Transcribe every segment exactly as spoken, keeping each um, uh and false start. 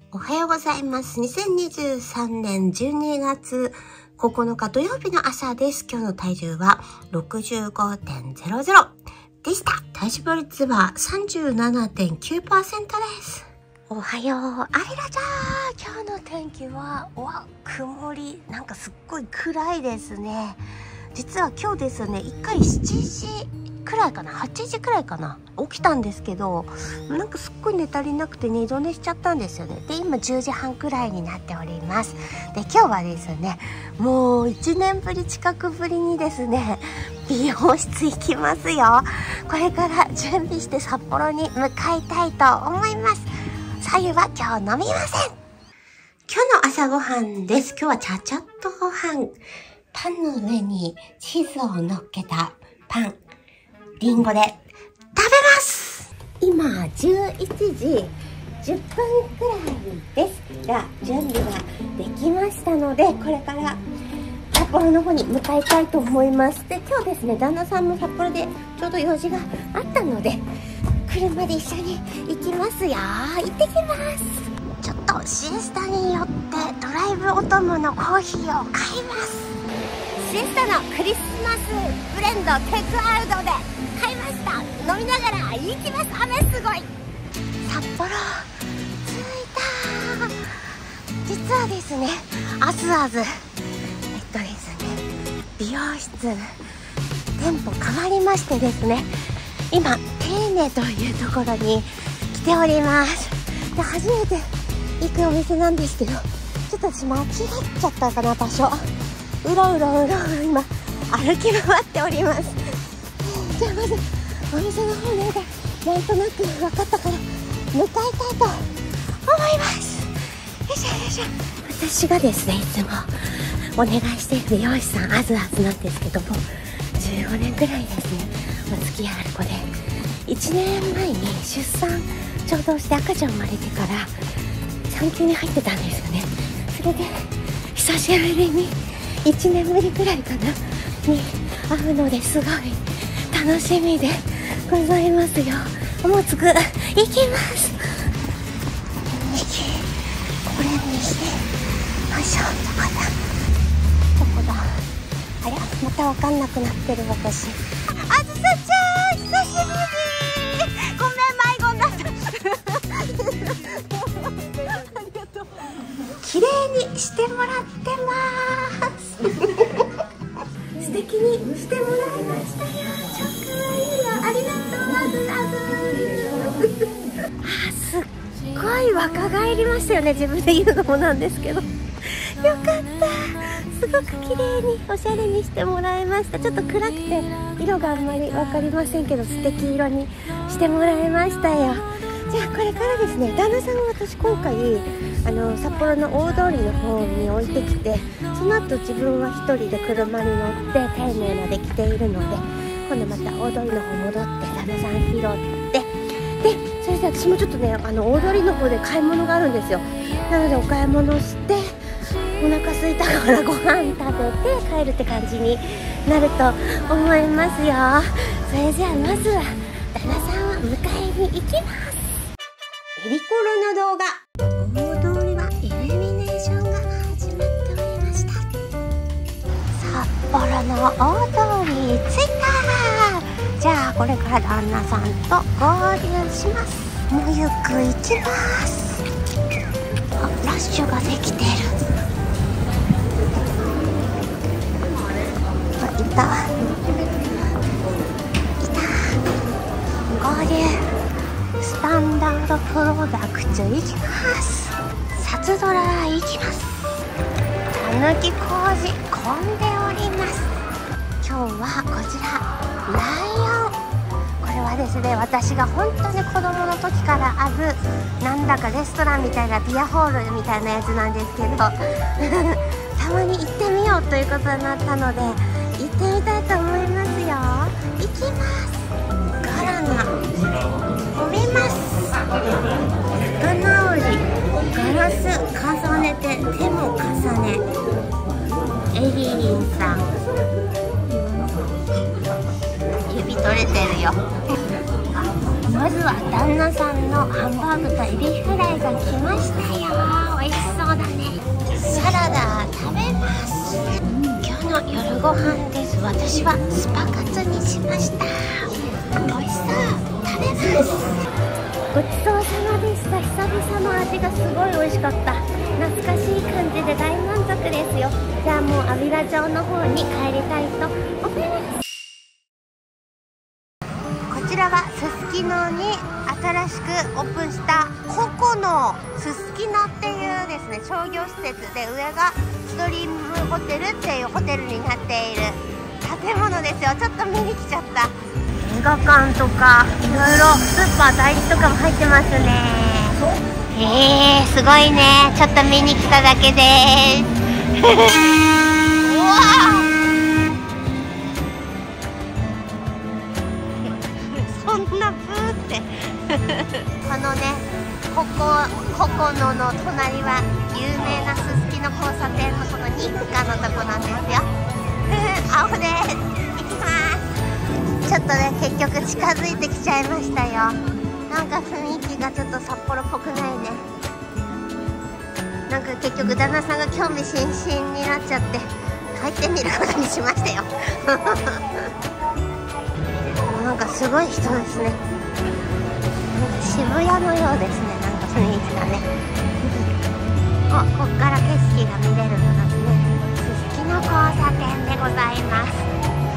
おはようございます。にせんにじゅうさんねんじゅうにがつここのか土曜日の朝です。今日の体重は ろくじゅうごてんゼロゼロ でした。体脂肪率は さんじゅうななてんきゅうパーセント です。おはよう、ありらちゃん。今日の天気は、うわ、曇り。なんかすっごい暗いですね。実は今日ですね、一回しちじくらいかな、はちじくらいかな、起きたんですけど、なんかすっごい寝足りなくて二度寝しちゃったんですよね。で、今じゅうじはんくらいになっております。で、今日はですね、もういちねんぶり近くぶりにですね、美容室行きますよ。これから準備して札幌に向かいたいと思います。白湯は今日飲みません。今日の朝ごはんです。今日はちゃちゃっとご飯。パンの上にチーズを乗っけたパン。リンゴで食べます。今じゅういちじじゅっぷんくらいですが、準備ができましたので、これから札幌の方に向かいたいと思います。で、今日ですね、旦那さんも札幌でちょうど用事があったので、車で一緒に行きますよ。行ってきます。ちょっとシエスタによってドライブお供のコーヒーを買います。シエスタのクリスマスブレンドテイクアウトで買いました。飲みながら行きます。雨すごい。札幌着いた。実はですね、あずあずえっとですね、美容室店舗変わりましてですね、今丁寧というところに来ております。で、初めて行くお店なんですけど、ちょっと私間違っちゃったかな、場所。うろうろうろうろ今歩き回っております。じゃあまずお店の方ね、なんとなく分かったから向かいたいと思います。よいしょよいしょ。私がですね、いつもお願いしている美容師さん、あずあずなんですけども、じゅうごねんくらいですねお付き合いある子で、いちねんまえに出産ちょうどして赤ちゃん生まれてから産休に入ってたんですよね。それで久しぶりにいちねんぶりくらいかなに会うので、すごい楽しみでございますよ。もうすぐ行きます。右、これ右、よいしょ。どこだどこだあれ、また分かんなくなってる私。あずさちゃん、久しぶり。ごめん、迷子になったありがとう。綺麗にしてもらってます素敵にしてもらいましたよ。超可愛いよ。ありがとう、あずあずあ、すっごい若返りましたよね。自分で言うのもなんですけど、よかった。すごく綺麗におしゃれにしてもらいました。ちょっと暗くて色があんまり分かりませんけど、素敵色にしてもらいましたよ。じゃあこれからですね、旦那さんは私今回あの札幌の大通りの方に置いてきて、その後自分は一人で車に乗って丁寧まで来ているので、今度また大通りの方戻って旦那さん拾って、でそれで私もちょっとね、あの大通りの方で買い物があるんですよ。なのでお買い物してお腹空いたからご飯食べて帰るって感じになると思いますよ。それじゃあまずは旦那さんを迎えに行きます。エリコロの動画。大通りはイルミネーションが始まっておりました。札幌の大通り着いた。じゃあこれから旦那さんと合流します。もうゆっくり行きます。あ、ラッシュができてる。あ、いたいた。合流。スタンダードプロダクツ行きます。サツドラ行きます。たぬき工事混んでおります。今日はこちらライオン。これはですね、私が本当に子供の時からあるなんだかレストランみたいなビアホールみたいなやつなんですけどたまに行ってみようということになったので行ってみたいと思いますよ。行きます。ガラナ飛びます。仲直り、ガラス重ねて手も重ね。エリリンさん、指取れてるよ。 まずは旦那さんのハンバーグとエビフライが来ましたよ。美味しそうだね。サラダ食べます。今日の夜ご飯です。私はスパカツにしました。美味しそう。食べます。ごちそうさまでした。久々の味がすごい美味しかった。懐かしい感じで大満足ですよ。じゃあもう安平町の方に帰りたいと思います。こちらはすすきのに新しくオープンしたココのすすきのっていうですね、商業施設で、上がストリームホテルっていうホテルになっている建物ですよ。ちょっと見に来ちゃった。映画館とかいろいろスーパー大事とかも入ってますね。えー、すごいね。ちょっと見に来ただけでーす。うわそんなブーってこのね、ここココノの隣は有名なすすきの交差点のこの日課のとこなんですよ。青です。行きます。ちょっとね、結局近づいてきちゃいましたよ。なんか雰囲気がちょっと札幌っぽくないね。なんか結局旦那さんが興味津々になっちゃって帰ってみることにしましたよ。なんかすごい人ですね。なんか渋谷のようですね。なんか雰囲気がね。お、こっから景色が見れるのですね。すすきの交差点でございます。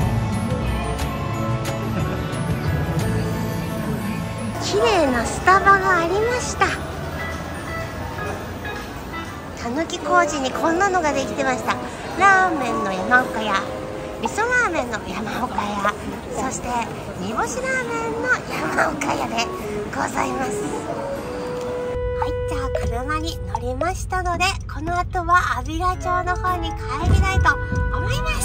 綺麗なスタバがありました。たぬき工事にこんなのができてました。ラーメンの山岡屋、味噌ラーメンの山岡屋、そして煮干しラーメンの山岡屋でございます。はい、じゃあ車に乗りましたので、この後は安平町の方に帰りたいと思います。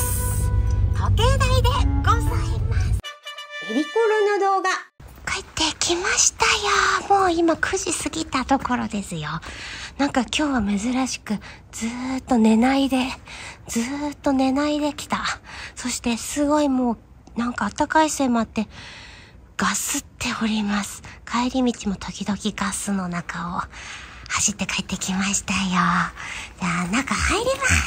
時計台でございます。エリコロの動画帰ってきましたよ。もう今くじ過ぎたところですよ。なんか今日は珍しくずーっと寝ないで、ずーっと寝ないで来た。そしてすごいもうなんか暖かいせいもあってガスっております。帰り道も時々ガスの中を走って帰ってきましたよ。じゃあ中入ります。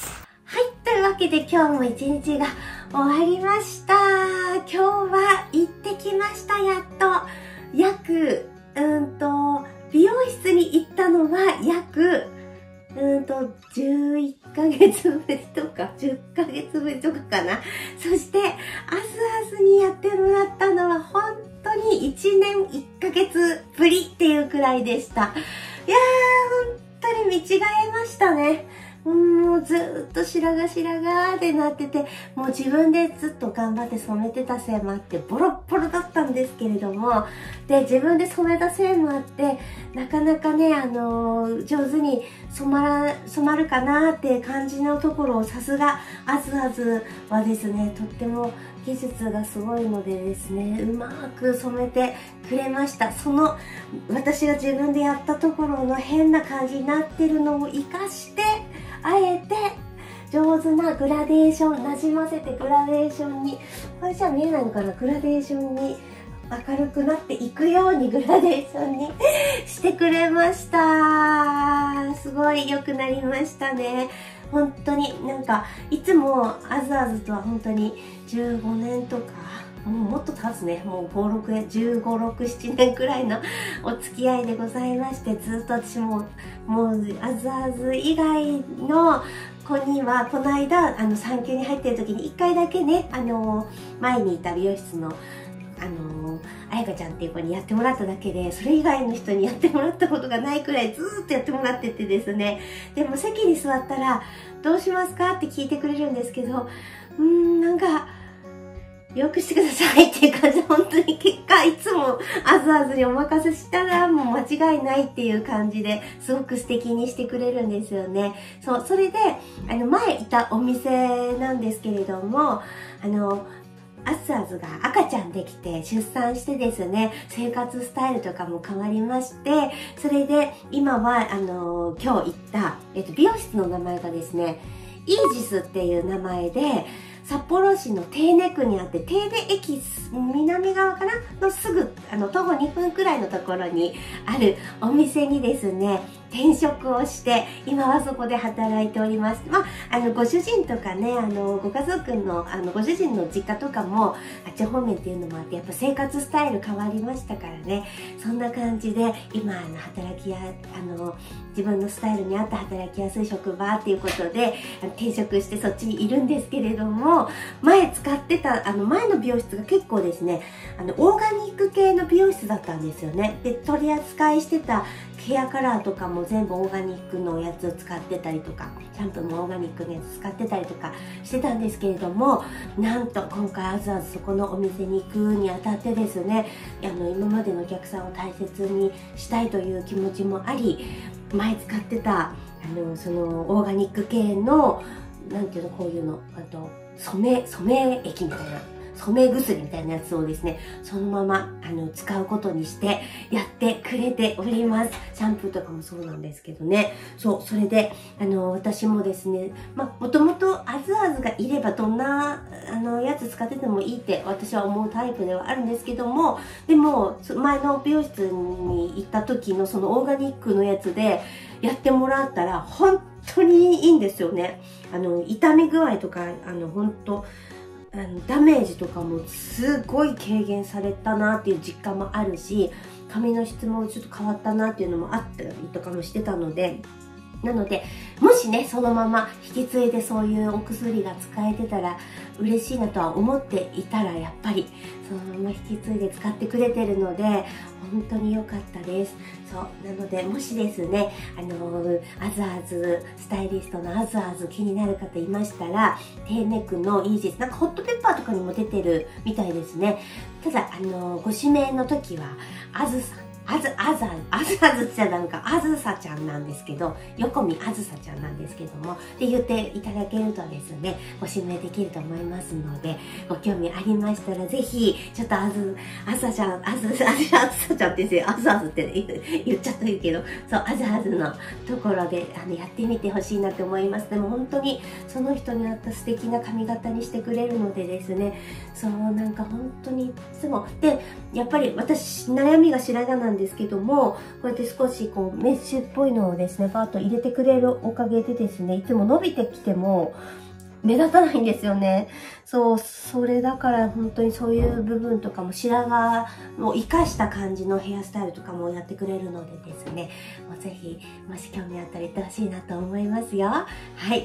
はい、というわけで今日も一日が終わりました。今日は行ってきました。やっと約うんと美容室に行ったのは約うんとじゅういっかげつぶりとかじゅっかげつぶりとかかな。そしてアスアスにやってもらったのは本当にいちねんいっかげつぶりっていうくらいでした。いやー、本当に見違えましたね。もうずーっと白髪白髪でなってて、もう自分でずっと頑張って染めてたせいもあってボロッボロだったんですけれども、で自分で染めたせいもあってなかなかね、あのー、上手に染まら染まるかなーって感じのところを、さすがアズアズはですね、とっても技術がすごいのでですね、うまく染めてくれました。その私が自分でやったところの変な感じになってるのを活かして、あえて上手なグラデーション、なじませてグラデーションに、これじゃ見えないのかな、グラデーションに明るくなっていくようにグラデーションにしてくれました。すごい良くなりましたね。本当になんかいつもアズアズとは本当にじゅうごねんとか、もうもっと経つね、もうご、ろくねん、じゅうご、ろく、ななねんくらいのお付き合いでございまして、ずっと私ももうアズアズ以外の子にはこの間あの産休に入ってる時にいっかいだけね、あの前にいた美容室のあのあやかちゃんっていう子にやってもらっただけで、それ以外の人にやってもらったことがないくらいずーっとやってもらっててですね、でも席に座ったらどうしますかって聞いてくれるんですけど、うーんなんかよくしてくださいっていう感じで、本当に結果いつもアズアズにお任せしたらもう間違いないっていう感じですごく素敵にしてくれるんですよね。そう、それであの前いたお店なんですけれども、あのアスアズが赤ちゃんできて出産してですね、生活スタイルとかも変わりまして、それで今はあの今日行った、えっと、美容室の名前がですね、イージスっていう名前で、 札幌市の手稲区にあって、手稲駅南側かなのすぐ、あの、徒歩にふんくらいのところにあるお店にですね、転職をして、今はそこで働いております。まあ、あの、ご主人とかね、あの、ご家族の、あの、ご主人の実家とかも、あっち方面っていうのもあって、やっぱ生活スタイル変わりましたからね。そんな感じで、今、あの、働きや、あの、自分のスタイルに合った働きやすい職場っていうことで、転職してそっちにいるんですけれども、前使ってた、あの、前の美容室が結構ですね、あの、オーガニック系の美容室だったんですよね。で、取り扱いしてたヘアカラーとかも全部オーガニックのやつを使ってたりとか、シャンプーもオーガニックのやつ使ってたりとかしてたんですけれども、なんと今回あずあずそこのお店に行くにあたってですね、あの、今までのお客さんを大切にしたいという気持ちもあり、前使ってた、あの、その、オーガニック系の、なんていうの、こういうの、あと、染め、染め液みたいな、染め薬みたいなやつをですね、そのまま、あの、使うことにしてやってくれております。シャンプーとかもそうなんですけどね。そう、それで、あの、私もですね、まあ、もともとあずあずがいればどんな、あの、やつ使っててもいいって私は思うタイプではあるんですけども、でも、前の美容室に行った時のそのオーガニックのやつでやってもらったら、本当にいいんですよね。あの、痛み具合とか、あの、本当あのダメージとかもすごい軽減されたなっていう実感もあるし、髪の質もちょっと変わったなっていうのもあったりとかもしてたので、なので、もしね、そのまま引き継いでそういうお薬が使えてたら嬉しいなとは思っていたら、やっぱりそのまま引き継いで使ってくれてるので、本当に良かったです。そう。なので、もしですね、あのー、あずあず、スタイリストのあずあず気になる方いましたら、テーネックのイージス、なんかホットペッパーとかにも出てるみたいですね。ただ、あのー、ご指名の時は、あずさん、あず、あざ、あずあずちゃんなんか、あずさちゃんなんですけど、横見あずさちゃんなんですけども、って言っていただけるとですね、ご指名できると思いますので、ご興味ありましたら、ぜひ、ちょっとあず、あずさちゃん、あず、あず、あずさちゃんって言って、あずあずって言っちゃったけど、そう、あずあずのところで、あの、やってみてほしいなと思います。でも本当に、その人に合った素敵な髪型にしてくれるのでですね、そう、なんか本当にいつも、で、やっぱり私、悩みが白髪なんですけども、こうやって少しこうメッシュっぽいのをですね、バーッと入れてくれるおかげでですね、いつも伸びてきても目立たないんですよね。そう、それだから本当にそういう部分とかも白髪を生かした感じのヘアスタイルとかもやってくれるのでですね、もうぜひ、もし興味あったら行ってほしいなと思いますよ。はい、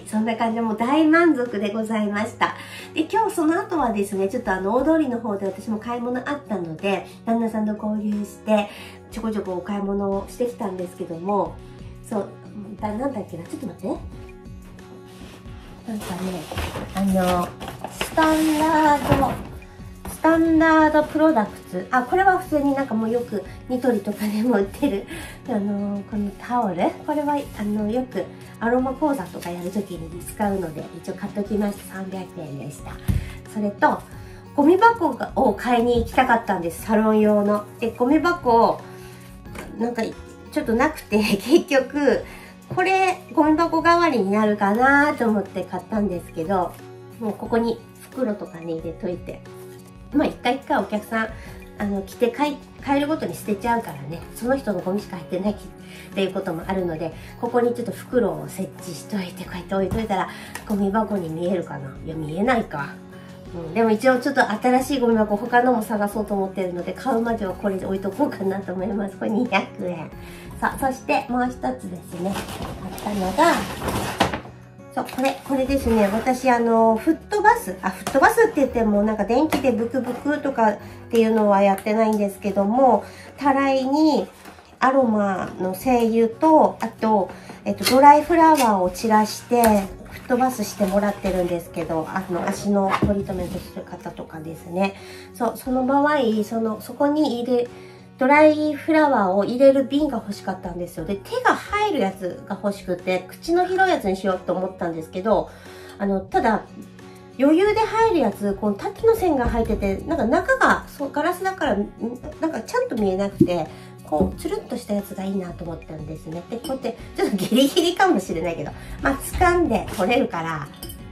そんな感じでもう大満足でございました。で、今日その後はですね、ちょっとあの、大通りの方で私も買い物あったので、旦那さんと合流して、ちょこちょこお買い物をしてきたんですけども、そう、だなんだっけな、ちょっと待ってね。なんかね、あの、スタンダード、スタンダードプロダクツ。あ、これは普通になんかもうよくニトリとかでも売ってる、あの、このタオル。これは、あの、よくアロマ講座とかやるときに使うので、一応買っておきました。さんびゃくえんでした。それと、ゴミ箱を買いに行きたかったんです。サロン用の。で、ゴミ箱、なんか、ちょっとなくて、結局、これ、ゴミ箱代わりになるかなと思って買ったんですけど、もうここに袋とかに入れといて、まあ一回一回お客さん、あの、来て帰、帰るごとに捨てちゃうからね、その人のゴミしか入ってないっていうこともあるので、ここにちょっと袋を設置しといて、こうやって置いといたら、ゴミ箱に見えるかな？いや、見えないか。うん、でも一応ちょっと新しいゴミ箱他のも探そうと思ってるので、買うまではこれで置いとこうかなと思います。これにひゃくえん。さあ、そしてもう一つですね、あったのが、そう、これ、これですね。私、あの、フットバス、あ、フットバスって言っても、なんか電気でブクブクとかっていうのはやってないんですけども、たらいにアロマの精油と、あと、えっと、ドライフラワーを散らして、フットバスしてもらってるんですけど、あの、足のトリートメントする方とかですね。そう、その場合、その、そこに入れ、ドライフラワーを入れる瓶が欲しかったんですよ。で、手が入るやつが欲しくて、口の広いやつにしようと思ったんですけど、あの、ただ、余裕で入るやつ、この縦の線が入ってて、なんか中が、そう、ガラスだから、なんかちゃんと見えなくて、こう、つるっとしたやつがいいなと思ったんですね。で、こうやって、ちょっとギリギリかもしれないけど、まあ、掴んで取れるから、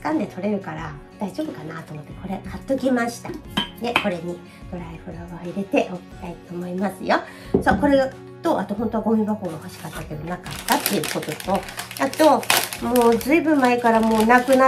掴んで取れるから大丈夫かなと思ってこれ買っときました。で、これにドライフラワー入れておきたいと思いますよ。そう、これと、あと本当はゴミ箱が欲しかったけどなかったっていうことと、あと、もうずいぶん前からもうなくなって、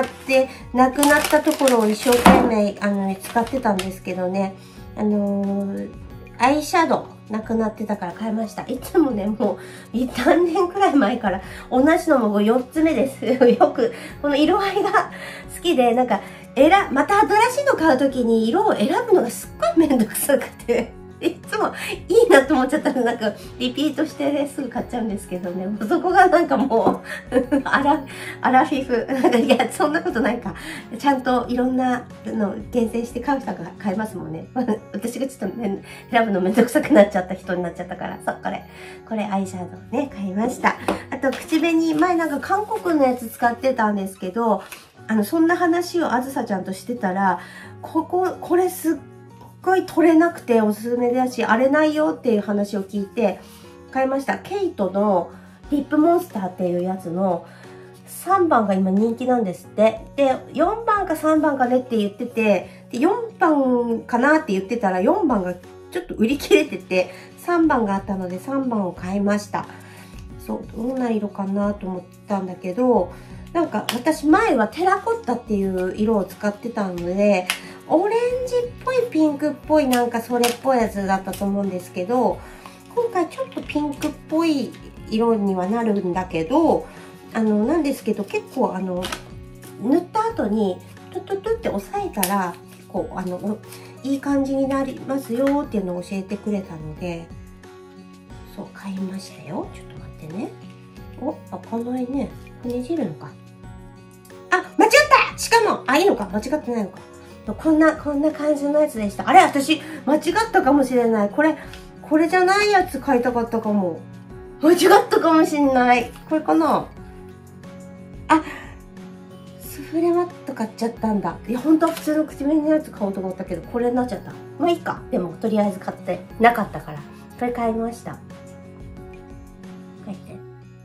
なくなったところを一生懸命、あの、使ってたんですけどね、あのー、アイシャドウなくなってたから買いました。いつもね、もう、何年くらい前から同じのもよっつめです。よく、この色合いが好きで、なんか、選、また新しいの買うときに色を選ぶのがすっごいめんどくさくて、いつもいいなと思っちゃったらなんかリピートしてね、すぐ買っちゃうんですけどね、そこがなんかもう、アラ、アラフィフ。なんかいや、そんなことないか。ちゃんといろんなの厳選して買う人が買いますもんね。私がちょっと、ね、選ぶのめんどくさくなっちゃった人になっちゃったから、そう、これ。これアイシャドウね、買いました。あと、口紅、前なんか韓国のやつ使ってたんですけど、あの、そんな話をあずさちゃんとしてたら、ここ、これすっごい取れなくておすすめだし、荒れないよっていう話を聞いて、買いました。ケイトのリップモンスターっていうやつのさんばんが今人気なんですって。で、よんばんかさんばんかねって言ってて、でよんばんかなって言ってたらよんばんがちょっと売り切れてて、さんばんがあったのでさんばんを買いました。そう、どんな色かなと思ったんだけど、なんか私前はテラコッタっていう色を使ってたので、オレンジっぽいピンクっぽいなんかそれっぽいやつだったと思うんですけど、今回ちょっとピンクっぽい色にはなるんだけど、あの、なんですけど結構あの、塗った後にトゥトゥトゥって押さえたら、結構あの、いい感じになりますよっていうのを教えてくれたので、そう、買いましたよ。ちょっと待ってね。お、開かないね。ねじるのか。あ、間違ったしかも、あ、いいのか間違ってないのか。こんな、こんな感じのやつでした。あれ私、間違ったかもしれない。これ、これじゃないやつ買いたかったかも。間違ったかもしんない。これかなあ、スフレマット買っちゃったんだ。いや、本当は普通の口紅のやつ買おうと思ったけど、これになっちゃった。まあいいか。でも、とりあえず買ってなかったから。これ買いました。書いて。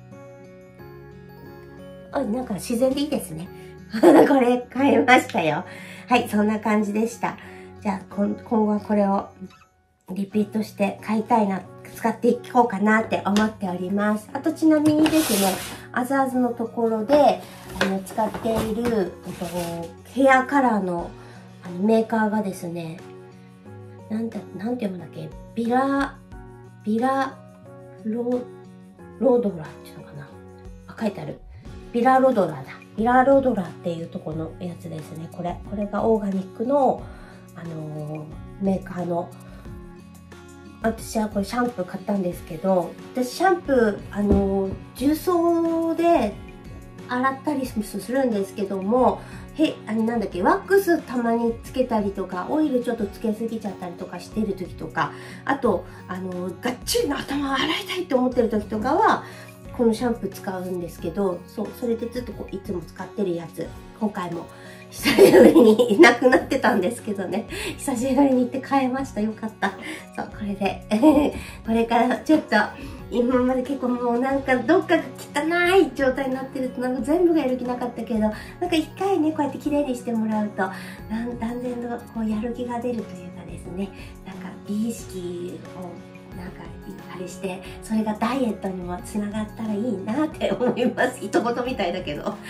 あ、なんか自然でいいですね。これ買いましたよ。はい、そんな感じでした。じゃあ、今後はこれをリピートして買いたいな、使っていこうかなって思っております。あとちなみにですね、あずあずのところであの使っている、えっと、ヘアカラーの、あのメーカーがですね、なんて、なんて読むんだっけ、ビラ、ビラロ、ロードラーっていうのかな。あ、書いてある。ビラロドラーだ。ビラロドラーっていうところのやつですね。これ。これがオーガニックの、あのー、メーカーの、私はこれシャンプー買ったんですけど、私シャンプー、あのー、重曹で洗ったりするんですけども、へ、あれなんだっけ、ワックスたまにつけたりとか、オイルちょっとつけすぎちゃったりとかしてる時とか、あと、あのー、がっちりの頭を洗いたいって思ってる時とかは、このシャンプー使うんですけど、そう、それでずっとこういつも使ってるやつ、今回も久しぶりになくなってたんですけどね、久しぶりに行って買えました。よかった。そう、これでこれからちょっと今まで結構もうなんかどっかが汚い状態になってるとなんか全部がやる気なかったけど、なんか一回ねこうやって綺麗にしてもらうとなん断然のこうやる気が出るというかですね、なんか美意識をなんかあれして、それがダイエットにもつながったらいいなって思います。一言みたいだけど。はい、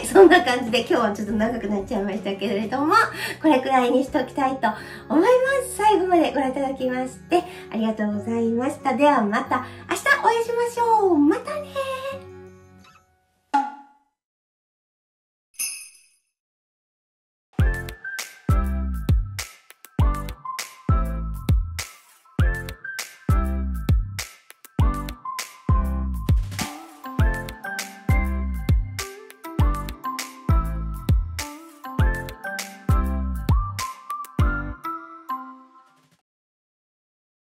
そんな感じで今日はちょっと長くなっちゃいましたけれども、これくらいにしておきたいと思います。最後までご覧いただきましてありがとうございました。ではまた明日お会いしましょう。またねー。